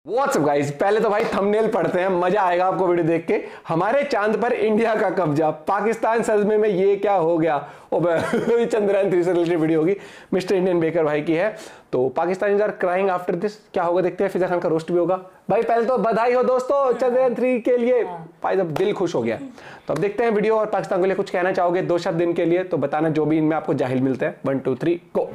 WhatsApp guys, पहले तो भाई थंबनेल पढ़ते हैं, मजा आएगा आपको वीडियो देख के। हमारे चांद पर इंडिया का कब्जा, पाकिस्तान सदमे में ये क्या हो गया। चंद्रयान 3 से रिलेटेड वीडियो होगी, मिस्टर इंडियन बेकर भाई की है। तो Pakistani are crying after this, क्या होगा देखते हैं। फिजा खान का रोस्ट भी होगा। भाई पहले तो बधाई हो दोस्तों चंद्रयान 3 के लिए, भाई जब दिल खुश हो गया। तो अब देखते हैं वीडियो। और पाकिस्तान के लिए कुछ कहना चाहोगे 2 शब्द इनके लिए तो बताना, जो भी इनमें आपको जाहिल मिलते हैं। 1 2 3 गो।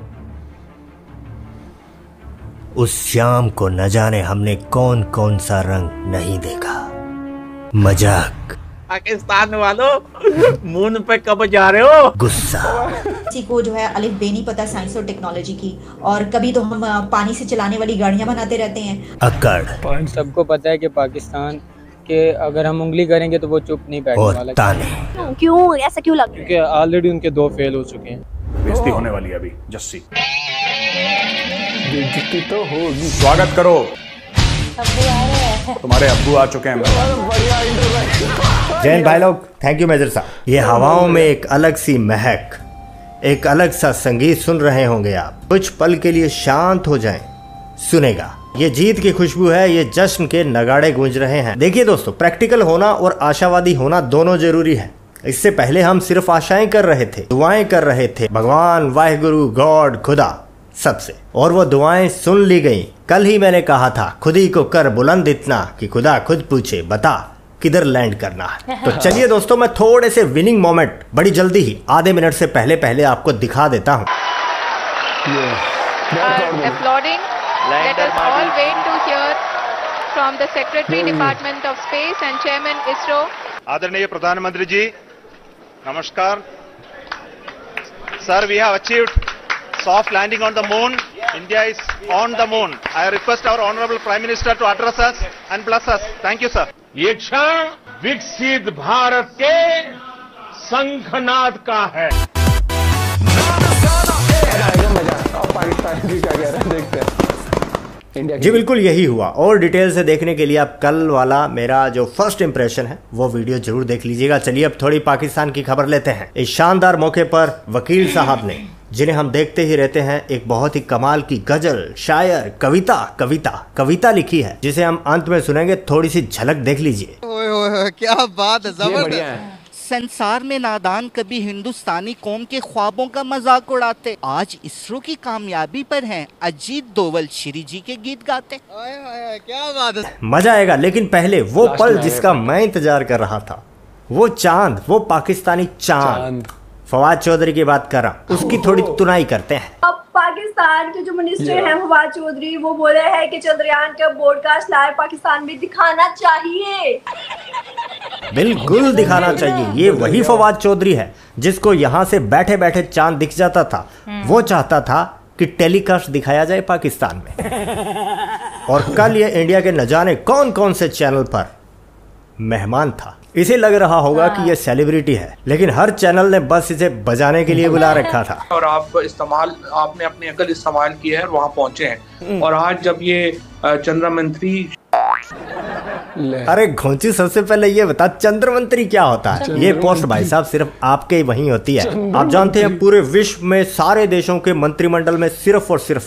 उस शाम को न जाने हमने कौन कौन सा रंग नहीं देखा। मजाक। पाकिस्तान वालों मून पे कब जा रहे हो? गुस्सा। किसी को जो है अलिफ बे नहीं पता साइंस और टेक्नोलॉजी की, और कभी तो हम पानी से चलाने वाली गाड़ियां बनाते रहते हैं। अकड़। सबको पता है कि पाकिस्तान के अगर हम उंगली करेंगे तो वो चुप नहीं बैठने वाला। ताने। क्यों ऐसा क्यों लग रहा है? क्योंकि ऑलरेडी उनके 2 फेल हो चुके हैं। बेइज्जती होने वाली है अभी जस्सी। बेइज्जती तो होगी। स्वागत करो। तुम्हारे अब्बू आ चुके हैं। जैन भाई लोग, थैंक यू मेजर साहब। ये हवाओं में एक अलग सी महक, एक अलग सा संगीत सुन रहे होंगे आप। कुछ पल के लिए शांत हो जाएं, सुनेगा। ये जीत की खुशबू है, ये जश्न के नगाड़े गूंज रहे हैं। देखिए दोस्तों, प्रैक्टिकल होना और आशावादी होना दोनों जरूरी है। इससे पहले हम सिर्फ आशाएं कर रहे थे, दुआएं कर रहे थे भगवान, वाहिगुरु, गॉड, खुदा सबसे, और वो दुआएं सुन ली गईं। कल ही मैंने कहा था, खुद ही को कर बुलंद इतना कि खुदा खुद पूछे बता किधर लैंड करना है। तो चलिए दोस्तों, मैं थोड़े से विनिंग मोमेंट बड़ी जल्दी ही आधे मिनट से पहले आपको दिखा देता हूँ। Let us all wait to hear from the Secretary Department of Space and Chairman ISRO. आदरणीय प्रधानमंत्री जी, नमस्कार। Sir, we have achieved soft landing on the moon. India is on the moon. I request our honorable Prime Minister to address us and bless us. Thank you, sir. ये क्षण विकसित भारत के शंखनाद का है। पाकिस्तान की क्या कह रहे हैं देखते हैं। जी बिल्कुल यही हुआ। और डिटेल से देखने के लिए आप कल वाला मेरा जो फर्स्ट इंप्रेशन है वो वीडियो जरूर देख लीजिएगा। चलिए अब थोड़ी पाकिस्तान की खबर लेते हैं। इस शानदार मौके पर वकील साहब ने, जिन्हें हम देखते ही रहते हैं, एक बहुत ही कमाल की गजल, शायर, कविता लिखी है, जिसे हम अंत में सुनेंगे। थोड़ी सी झलक देख लीजिए। क्या बात है, जबरदस्त। संसार में नादान कभी हिंदुस्तानी कौम के ख्वाबों का मजाक उड़ाते, आज इसरो की कामयाबी पर हैं अजीत दोवल श्री जी के गीत गाते। क्या बात है, मजा आएगा। लेकिन पहले वो पल जिसका मैं इंतजार कर रहा था, वो चांद, वो पाकिस्तानी चांद, फवाद चौधरी की बात कर रहा, उसकी थोड़ी तुनाई करते हैं। अब पाकिस्तान के जो मिनिस्टर हैं फवाद चौधरी, वो बोले हैं कि चंद्रयान का ब्रॉडकास्ट लाइव पाकिस्तान में दिखाना चाहिए। बिल्कुल दिखाना चाहिए। ये वही फवाद चौधरी है जिसको यहाँ से बैठे बैठे चांद दिख जाता था। वो चाहता था कि टेलीकास्ट दिखाया जाए पाकिस्तान में। और कल ये इंडिया के न जाने कौन कौन से चैनल पर मेहमान था। इसे लग रहा होगा कि ये सेलिब्रिटी है, लेकिन हर चैनल ने बस इसे बजाने के लिए बुला रखा था। और आपने अपनी अकल इस्तेमाल की है और वहाँ पहुंचे हैं। और आज जब ये चंद्रमंत्री, अरे घोंची, सबसे पहले ये बता चंद्रमंत्री क्या होता है। ये पोस्ट भाई साहब सिर्फ आपके ही वहीं होती है। आप जानते हैं पूरे विश्व में सारे देशों के मंत्रिमंडल में सिर्फ और सिर्फ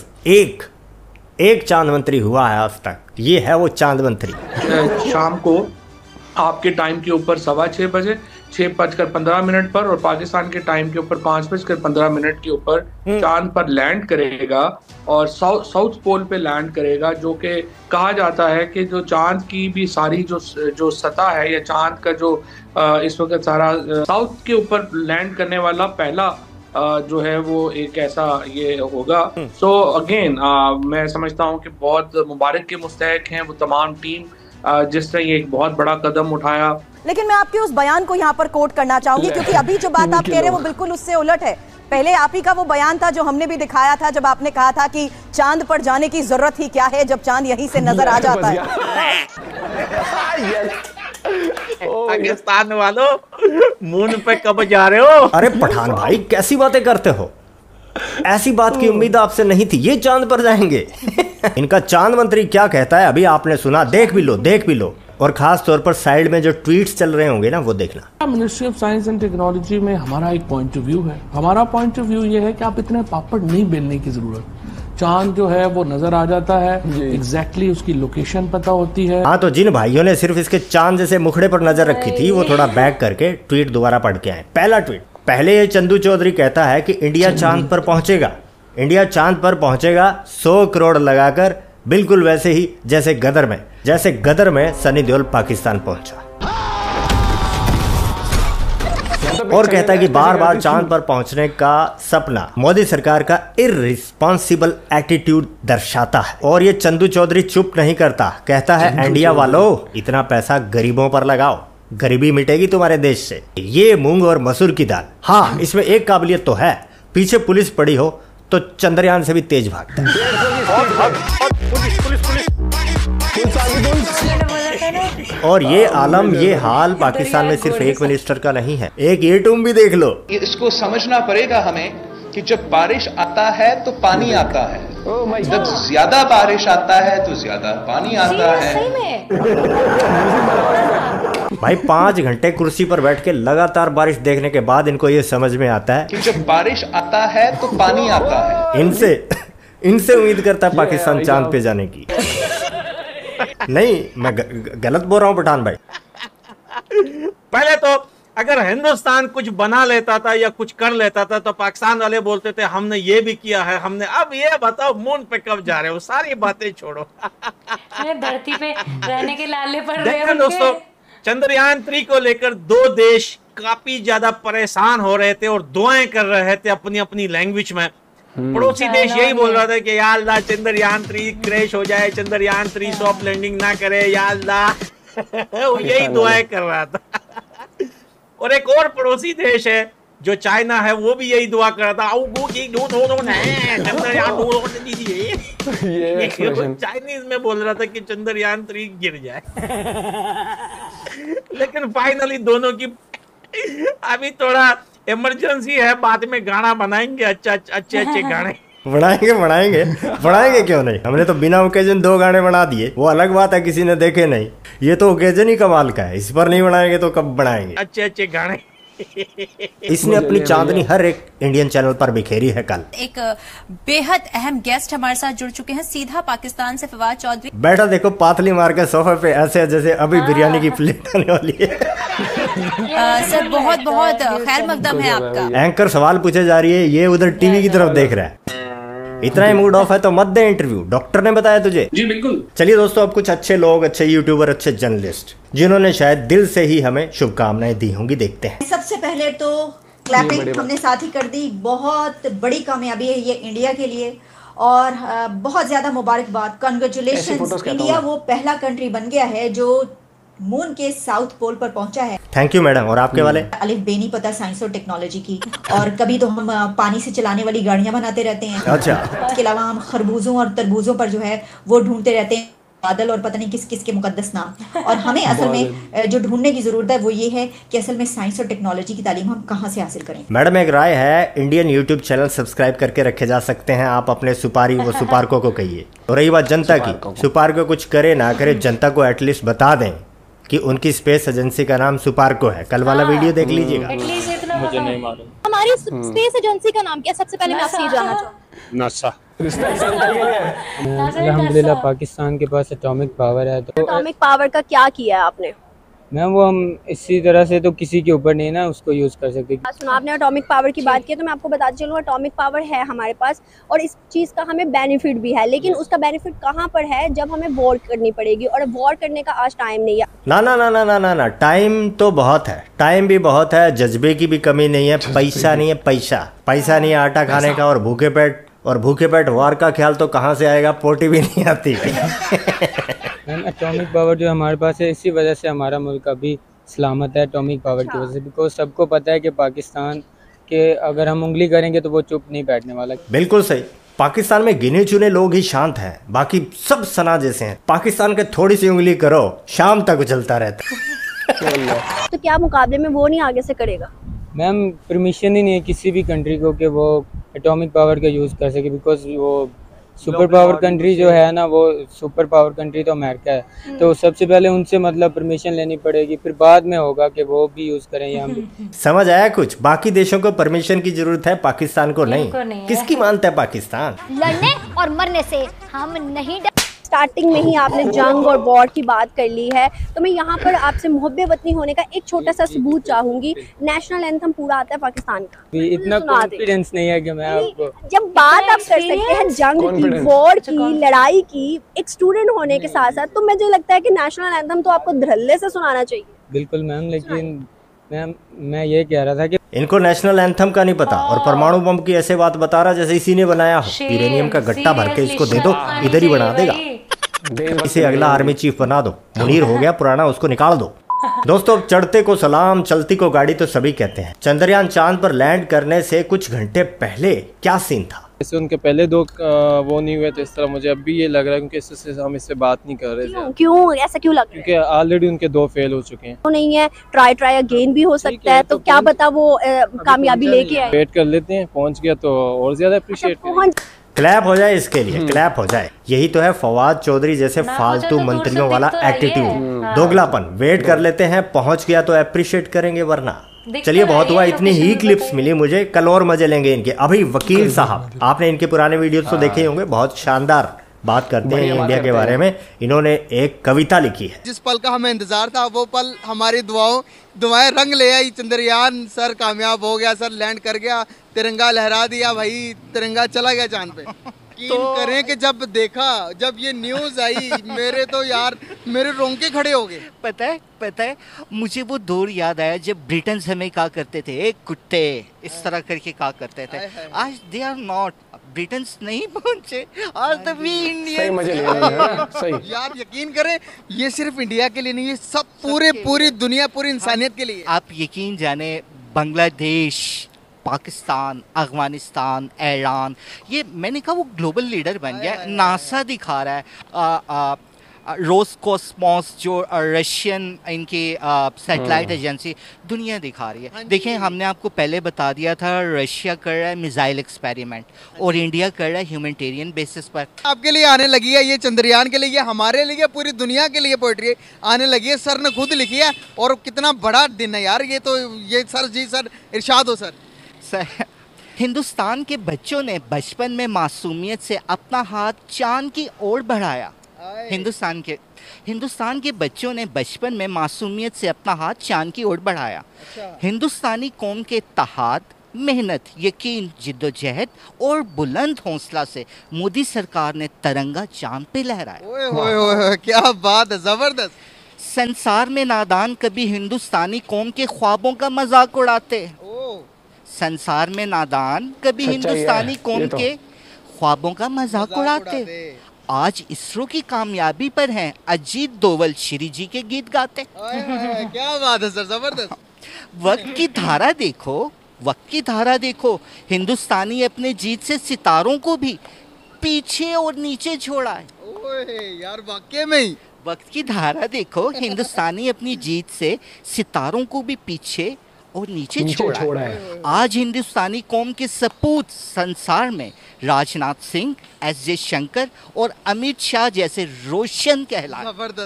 एक चांद मंत्री हुआ है आज तक। ये है वो चांद मंत्री। शाम को आपके टाइम के ऊपर 6:15 बजे 6:15 पर, और पाकिस्तान के टाइम के ऊपर 5:15 के ऊपर चांद पर लैंड करेगा और साउथ पोल पे लैंड करेगा। जो कि कहा जाता है कि जो चांद की भी सारी जो सतह है, या चांद का जो इस वक्त सारा साउथ के ऊपर लैंड करने वाला पहला जो है वो एक ऐसा ये होगा। सो अगेन मैं समझता हूँ कि बहुत मुबारक के मुस्तहक हैं वो तमाम टीम, जिसने ये एक बहुत बड़ा कदम उठाया। लेकिन मैं आपके उस बयान को यहाँ पर कोट करना चाहूंगी, क्योंकि अभी जो बात आप कह रहे हैं वो बिल्कुल उससे उलट है। पहले आप ही का वो बयान था जो हमने भी दिखाया था, जब आपने कहा था कि चांद पर जाने की जरूरत ही क्या है जब चांद यहीं से नजर आ जाता है। पाकिस्तान वालों मून पे कब जा रहे हो? अरे पठान भाई, कैसी बातें करते हो। ऐसी बात की उम्मीद आपसे नहीं थी। ये चांद पर जाएंगे। इनका चांद मंत्री क्या कहता है अभी आपने सुना, देख भी लो। और खास तौर पर साइड में जो ट्वीट्स चल रहे होंगे ना, वो देखना। Ministry of science and technology में हमारा एक पॉइंट ऑफ व्यू है। हमारा पॉइंट ऑफ व्यू ये है कि आप इतने पापड़ नहीं बेलने की जरूरत। चांद जो है वो नजर आ जाता है, एग्जैक्टली उसकी लोकेशन पता होती है। हाँ, तो जिन भाइयों ने सिर्फ इसके चांद जैसे मुखड़े पर नजर रखी थी वो थोड़ा बैक करके ट्वीट दोबारा पढ़ के आए। पहला ट्वीट, पहले ये चंदू चौधरी कहता है कि इंडिया चांद पर पहुंचेगा, इंडिया चांद पर पहुंचेगा 100 करोड़ लगाकर, बिल्कुल वैसे ही जैसे गदर में सनी देओल पाकिस्तान पहुंचा। और कहता है कि बार बार चांद पर पहुंचने का सपना मोदी सरकार का इररिस्पॉन्सिबल एटीट्यूड दर्शाता है। और ये चंदू चौधरी चुप नहीं करता, कहता है इंडिया वालों इतना पैसा गरीबों पर लगाओ, गरीबी मिटेगी तुम्हारे देश से। ये मूंग और मसूर की दाल। हाँ, इसमें एक काबिलियत तो है, पीछे पुलिस पड़ी हो तो चंद्रयान से भी तेज भागता है। और ये आलम, ये हाल पाकिस्तान में सिर्फ एक मिनिस्टर का नहीं है, एक ये टूम भी देख लो। इसको समझना पड़ेगा हमें कि जब बारिश आता है तो पानी आता है, जब ज्यादा बारिश आता है तो ज्यादा पानी आता है। भाई 5 घंटे कुर्सी पर बैठ के लगातार बारिश देखने के बाद इनको ये समझ में आता है कि जब बारिश आता है तो पानी आता है। इनसे उम्मीद करता है पाकिस्तान चांद पे जाने की। नहीं, मैं गलत बोल रहा हूँ पठान भाई। पहले तो अगर हिंदुस्तान कुछ बना लेता था या कुछ कर लेता था तो पाकिस्तान वाले बोलते थे हमने ये भी किया है, हमने। अब ये बताओ मून पे कब जा रहे हो, सारी बातें छोड़ो। धरती पे रहने के लाले पड़ रहे हैं दोस्तों। चंद्रयान 3 को लेकर 2 देश काफी ज्यादा परेशान हो रहे थे और दुआएं कर रहे थे अपनी अपनी लैंग्वेज में। पड़ोसी देश यही बोल रहा था कि या अल्लाह चंद्रयान 3 क्रैश हो जाए, चंद्रयान 3 सॉफ्ट लैंडिंग ना करे, या अल्लाह। वो यही दुआएं कर रहा था। और एक और पड़ोसी देश है जो चाइना है, वो भी यही दुआ कर रहा था, चाइनीज में बोल रहा था कि चंद्रयान 3 गिर जाए। लेकिन फाइनली दोनों की अभी थोड़ा इमरजेंसी है, बाद में गाना बनाएंगे, अच्छे गाने बनाएंगे क्यों नहीं। हमने तो बिना ओकेजन 2 गाने बना दिए, वो अलग बात है, किसी ने देखे नहीं। ये तो ओकेजन ही कमाल का है, इस पर नहीं बनाएंगे तो कब बनाएंगे अच्छे गाने। इसने अपनी चांदनी हर एक इंडियन चैनल पर बिखेरी है। कल एक बेहद अहम गेस्ट हमारे साथ जुड़ चुके हैं सीधा पाकिस्तान से, फवाद चौधरी। बैठा देखो पातली मार के सोफे पे ऐसे जैसे अभी बिरयानी की प्लेट आने वाली है। सर बहुत बहुत खैर मकदम है आपका। एंकर सवाल पूछे जा रही है, ये उधर टीवी की तरफ देख रहा है। इतना ही मूड ऑफ है तो मत दे इंटरव्यू, डॉक्टर ने बताया तुझे। जी बिल्कुल। चलिए दोस्तों, अब कुछ अच्छे लोग, अच्छे यूट्यूबर, अच्छे जर्नलिस्ट जिन्होंने शायद दिल से ही हमें शुभकामनाएं दी होंगी, देखते हैं। सबसे पहले तो क्लैपिंग हमने साथ ही कर दी, बहुत बड़ी कामयाबी है ये इंडिया के लिए और बहुत ज्यादा मुबारकबाद, कंग्रेचुलेशंस। इंडिया वो पहला कंट्री बन गया है जो मून के साउथ पोल पर पहुंचा है। Thank you madam. और आपके वाले? अलिफ बे नहीं पता साइंस और टेक्नोलॉजी की, और कभी तो हम पानी से चलाने वाली गाड़ियां बनाते रहते हैं। अच्छा। इसके अलावा हम खरबूजों और तरबूजों पर जो है वो ढूंढते रहते हैं बादल और पता नहीं किस किस के मुकद्दस नाम। और हमें असल में जो ढूंढने की जरूरत है वो ये है कि असल में साइंस और टेक्नोलॉजी की तालीम हम कहाँ से हासिल करें। मैडम एक राय है, इंडियन यूट्यूब चैनल सब्सक्राइब करके रखे जा सकते हैं। आप अपने सुपारको को कहिए। और रही बात जनता की, सुपारको कुछ करे ना करे, जनता को एटलीस्ट बता दें कि उनकी स्पेस एजेंसी का नाम सुपारको है। कल वाला वीडियो देख लीजिएगा। मुझे नहीं मालूम हमारी स्पेस एजेंसी का नाम क्या, सबसे पहले मैं आपसे ये जानना चाहूँगी। नासा। अल्हम्दुलिल्लाह पाकिस्तान के पास एटॉमिक पावर है। तो एटॉमिक पावर का क्या किया है आपने? मैम वो हम इसी तरह से तो किसी के ऊपर नहीं ना उसको यूज कर सकते। सुनो, आपने एटॉमिक पावर की बात की तो मैं आपको बताती चलूँ, एटॉमिक पावर है हमारे पास और इस चीज़ का हमें बेनिफिट भी है, लेकिन उसका बेनिफिट कहाँ पर है जब हमें वॉर करनी पड़ेगी, और वॉर करने का आज टाइम नहीं है। ना ना ना ना ना ना ना, टाइम तो बहुत है, टाइम भी बहुत है, जज्बे की भी कमी नहीं है, पैसा नहीं है, पैसा नहीं है आटा खाने का, और भूखे पेट वार का ख्याल तो कहाँ से आएगा, पोटी भी नहीं आती। मैम एटॉमिक पावर जो हमारे पास है, इसी वजह से हमारा मुल्क अभी सलामत है, एटॉमिक पावर की वजह से। बिकॉज सबको पता है कि पाकिस्तान के अगर हम उंगली करेंगे तो वो चुप नहीं बैठने वाला। बिल्कुल सही। पाकिस्तान में गिने चुने लोग ही शांत हैं, बाकी सब सना जैसे हैं। पाकिस्तान के थोड़ी सी उंगली करो, शाम तक उछलता रहता। तो क्या मुकाबले में वो नहीं आगे से करेगा? मैम परमिशन ही नहीं है किसी भी कंट्री को कि वो एटॉमिक पावर का यूज़ कर सके, बिकॉज वो सुपर पावर कंट्री जो है ना, वो सुपर पावर कंट्री तो अमेरिका है, तो सबसे पहले उनसे मतलब परमिशन लेनी पड़ेगी, फिर बाद में होगा कि वो भी यूज करें या हम भी। समझ आया कुछ? बाकी देशों को परमिशन की जरूरत है, पाकिस्तान को नहीं। किसकी मानता है पाकिस्तान? लड़ने और मरने से हम नहीं। स्टार्टिंग में ही आपने जंग और वॉर की बात कर ली है, तो मैं यहाँ पर आपसे मुहब्बे वतनी होने का एक छोटा सा सबूत चाहूंगी। नेशनल एंथम पूरा आता है पाकिस्तान का। इतना कॉन्फिडेंस नहीं है कि मैं आपको। जब बात आप कर सकते हैं जंग की, वॉर की, लड़ाई की, एक स्टूडेंट होने के साथ साथ, तो मुझे लगता है कि नेशनल एंथम तो आपको धड़ल्ले से सुनाना चाहिए। बिल्कुल मैम, लेकिन मैम मैं ये कह रहा था कि इनको नेशनल एंथम का नहीं पता और परमाणु बम की ऐसे बात बता रहा जैसे इसी ने बनाया हो। यूरेनियम का गट्टा भर के इसको दे दो, इधर ही बना देगा। इसे अगला आर्मी चीफ बना दो। मुनीर हो गया पुराना, उसको निकाल दो। दोस्तों, चढ़ते को सलाम, चलती को गाड़ी तो सभी कहते हैं। चंद्रयान चांद पर लैंड करने से कुछ घंटे पहले क्या सीन था? जैसे उनके पहले दो वो नहीं हुए थे, इस तरह मुझे अब भी ये लग रहा है, क्योंकि इससे हम इससे बात नहीं कर रहे थे। क्यों ऐसा क्यों लग रहा है? क्योंकि ऑलरेडी उनके 2 फेल हो चुके हैं। तो नहीं है, ट्राई अगेन भी हो सकता है, तो क्या पता वो कामयाबी लेके आए। वेट कर लेते हैं, पहुंच गया तो और ज्यादा अप्रिशिएट करें। क्लैप हो जाए इसके लिए, क्लैप हो जाए। यही तो है फवाद चौधरी जैसे फालतू मंत्रियों वाला एटीट्यूड, दोगलापन। वेट कर लेते हैं, पहुंच गया तो अप्रिशिएट करेंगे, वरना चलिए बहुत हुआ। इतनी ही क्लिप्स मिली मुझे, कल और मजे लेंगे इनके। अभी वकील साहब, आपने इनके पुराने वीडियोस तो देखे होंगे, बहुत शानदार बात करते हैं इंडिया के बारे में। इन्होंने एक कविता लिखी है। जिस पल का हमें इंतजार था, वो पल हमारी दुआएं रंग ले आई। चंद्रयान सर कामयाब हो गया, सर लैंड कर गया, तिरंगा लहरा दिया भाई, तिरंगा चला गया चांद पे। यकीन करें कि जब देखा, जब ये न्यूज आई, मेरे तो यार मेरे रोंगटे खड़े हो गए। पता है मुझे वो दौर याद आया जब ब्रिटेन हमें कहा करते थे एक कुत्ते, इस तरह करके कहा करते थे। आज दे आर नॉट, ब्रिटेन नहीं पहुंचे, आज तो भी इंडिया। मजे ले रहे हैं, सही। यार यकीन करें, ये सिर्फ इंडिया के लिए नहीं है, सब पूरी दुनिया, पूरी इंसानियत के लिए। आप यकीन जाने, बांग्लादेश, पाकिस्तान, अफगानिस्तान, ईरान, ये मैंने कहा वो ग्लोबल लीडर बन गया। नासा दिखा रहा है, रोसकोस्मोस जो रशियन इनकी सैटेलाइट एजेंसी, दुनिया दिखा रही है। देखें, हमने आपको पहले बता दिया था रशिया कर रहा है मिसाइल एक्सपेरिमेंट और इंडिया कर रहा है ह्यूमैनिटेरियन बेसिस पर। आपके लिए आने लगी है ये चंद्रयान के लिए, ये हमारे लिए, पूरी दुनिया के लिए पोएट्री आने लगी है। सर ने खुद लिखी है और कितना बड़ा दिन है यार ये तो। ये सर जी, सर इरशाद हो सर। हिंदुस्तान के बच्चों ने बचपन में मासूमियत से अपना हाथ चांद की ओर बढ़ाया। हिंदुस्तान के बच्चों ने बचपन में मासूमियत से अपना हाथ चांद की ओर बढ़ाया। हिंदुस्तानी कौम के इत्तेहाद, मेहनत, यकीन, जिद्दोजहद और बुलंद हौसला से मोदी सरकार ने तिरंगा चांद पे लहराया। ओए क्या बात है, जबरदस्त। संसार में नादान कभी हिंदुस्तानी कौम के ख्वाबों का मजाक उड़ाते। संसार में नादान कभी हिंदुस्तानी कौम के ख्वाबों का मजाक उड़ाते। आज इसरो की कामयाबी पर हैं अजीत दोवल श्री जी के गीत गाते। क्या बात है सर, जबरदस्त। वक्त की धारा देखो, हिंदुस्तानी अपने जीत से सितारों को भी पीछे और नीचे छोड़ा है। ओए यार वाकई में ही। वक्त की धारा देखो, हिंदुस्तानी अपनी जीत से सितारों को भी पीछे और नीचे छोड़ा है। आज हिंदुस्तानी कौम के सपूत संसार में राजनाथ सिंह, एस जयशंकर और अमित शाह जैसे रोशन कहलाए।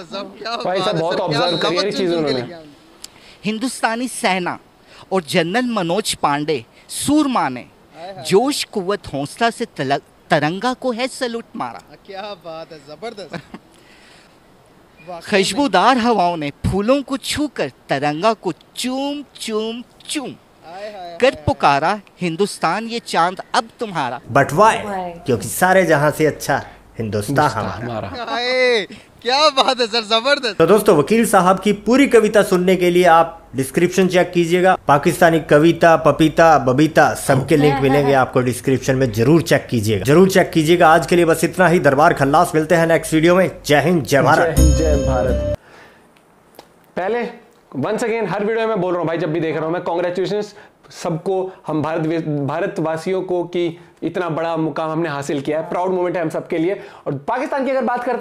हिंदुस्तानी सेना और जनरल मनोज पांडे सूरमा ने जोश, कुव्वत, हौसला से तिरंगा को है सलूट मारा। क्या बात है, जबरदस्त। खुशबूदार हवाओं ने फूलों को छूकर तिरंगा को चूम चूम चूम कर पुकारा, हिंदुस्तान ये चांद अब तुम्हारा। But why? क्योंकि सारे जहां से अच्छा हिंदुस्तान हमारा। क्या बात है सर, जबरदस्त। तो दोस्तों, वकील साहब की पूरी कविता सुनने के लिए आप डिस्क्रिप्शन चेक कीजिएगा। पाकिस्तानी कविता, पपीता, बबीता सबके लिंक मिलेंगे आपको डिस्क्रिप्शन में, जरूर चेक कीजिएगा। आज के लिए बस इतना ही। दरबार खल्लास, मिलते हैं नेक्स्ट वीडियो में। जय हिंद, जय भारत। जय भारत। पहले वंस अगेन हर वीडियो में बोल रहा हूँ भाई, जब भी देख रहा हूँ मैं, कांग्रेचुलेशंस सबको, हम भारतवासियों को कि इतना बड़ा मुकाम हमने हासिल किया है। प्राउड मोमेंट है हम सबके लिए। और पाकिस्तान की अगर बात करते हैं,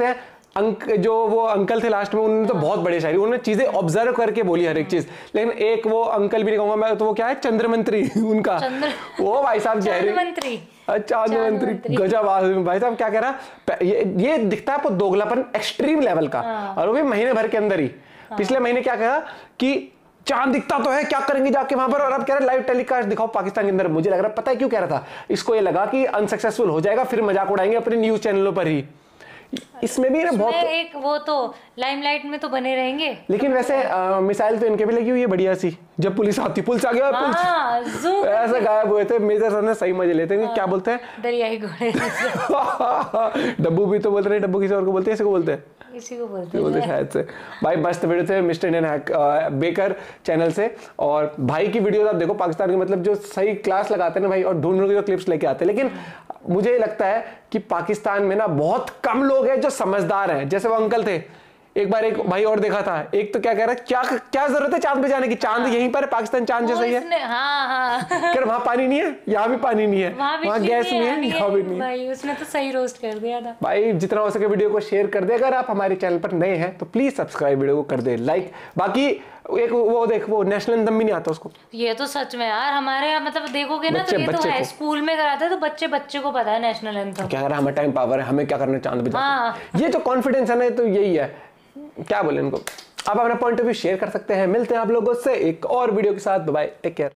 जो वो अंकल थे लास्ट में, उन्होंने तो बहुत बड़े शायरी, उन्होंने चीजें ऑब्जर्व करके बोली हर एक चीज। लेकिन एक वो अंकल भी नहीं कहूंगा मैं, तो वो क्या है, चंद्रमंत्री उनका, वो भाई साहब शायरी, चांदमंत्री गजब भाई साहब। क्या कह रहा, ये दिखता है आपको दोगलापन एक्सट्रीम लेवल का, और वो भी महीने भर के अंदर ही। पिछले महीने क्या कहा कि चांद दिखता तो है, क्या करेंगे जाके वहां पर, और अब कह रहा लाइव टेलीकास्ट दिखाओ पाकिस्तान के अंदर। मुझे लग रहा, पता है क्यों कह रहा था, इसको ये लगा कि अनसक्सेसफुल हो जाएगा, फिर मजाक उड़ाएंगे अपने न्यूज चैनलों पर ही। इसमें भी ना बहुत एक वो तो लाइमलाइट में तो बने रहेंगे। लेकिन वैसे मिसाइल तो इनके भी लगी हुई है बढ़िया सी, जब पुलिस आती, पुलिस आ गया, ऐसे गायब हुए थे। मेजर सर ने सही मजे लेते हैं। क्या बोलते हैं, दरियाई घोड़े। डब्बू भी तो बोलते रहे, डब्बू किसी और को बोलते हैं, इसी को बोलते हैं, इसी को बोलते हैं शायद से। भाई मस्त वीडियो थे मिस्टर इंडियन बेकर चैनल से, और भाई की वीडियो आप देखो, पाकिस्तान के मतलब जो सही क्लास लगाते हैं ना भाई, और ढूंढ के जो क्लिप्स लेके आते हैं। लेकिन मुझे लगता है कि पाकिस्तान में ना बहुत कम लोग हैं जो समझदार हैं। जैसे वो अंकल थे, एक बार एक भाई और देखा था, एक तो क्या कह रहा है, क्या क्या जरूरत है चांद पे जाने की, चांद यहीं पर है, पाकिस्तान चांद जैसा ही है। हाँ। वहां पानी नहीं है, यहाँ भी पानी नहीं है, वहां गैस नहीं है, यहाँ भी नहीं है। भाई उसने तो सही रोस्ट कर दिया था। भाई जितना हो सके वीडियो को शेयर कर दे। अगर आप हमारे चैनल पर नए हैं तो प्लीज सब्सक्राइब, वीडियो को कर दे लाइक। बाकी एक वो देख, वो नेशनल एंथम भी नहीं आता उसको। ये तो सच में यार, हमारे यहाँ मतलब देखोगे ना, तो ये तो है, स्कूल में कराते हैं तो बच्चे को पता है नेशनल एंथम। क्या कर हमें टाइम पावर है, हमें क्या करना चांद पे जाके। ये जो कॉन्फिडेंस है ना, तो यही है, क्या बोले इनको। आप अपना पॉइंट ऑफ व्यू शेयर कर सकते हैं। मिलते हैं आप लोगों से एक और वीडियो के साथ। Bye, take care.